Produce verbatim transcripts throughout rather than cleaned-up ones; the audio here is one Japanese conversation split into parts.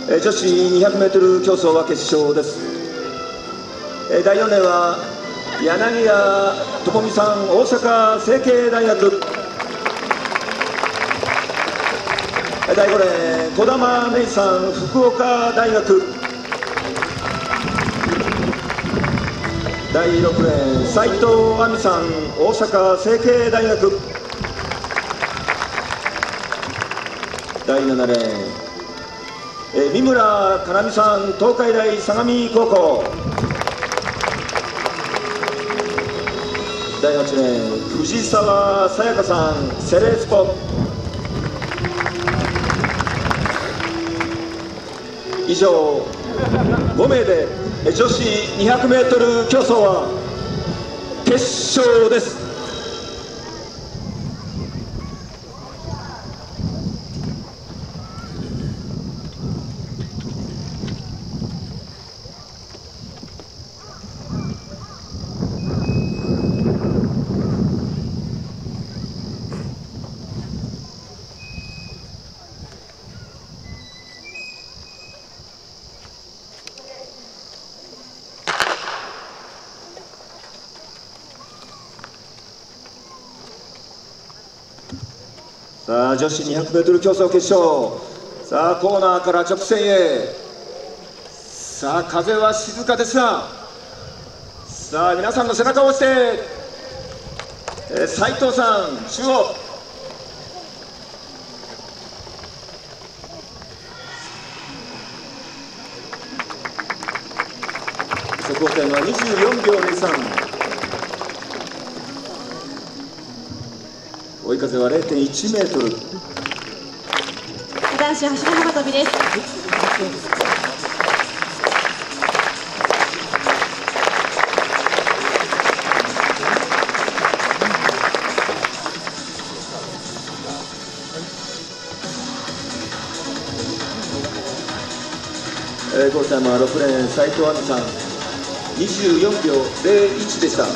女子 にひゃくメートル 競走は決勝です。だいよねんは柳谷智美さん、大阪成蹊大学。だいごれん児玉芽衣さん、福岡大学。だいろくれん斉藤亜美さん、大阪成蹊大学。だいななれんえ三村かなみさん、東海大相模高校。だいはちれん藤沢さやかさん、セレスポ。以上ごめいで女子 にひゃくメートル 競走は決勝です。さあ女子 にひゃくメートル 競走決勝、さあコーナーから直線へ。さあ風は静かですが、さあ皆さんの背中を押して、えー、斉藤さん中央、速報点はにじゅうよんびょうぜろさん、追い風は れいてんいちメートル。 男子走り幅跳びです。 えー、ゴールタイムはろくれん斉藤亜美さん、にじゅうよんびょうぜろいちでした。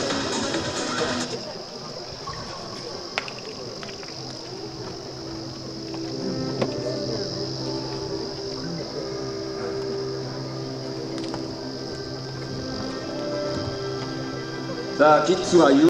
さあキッズは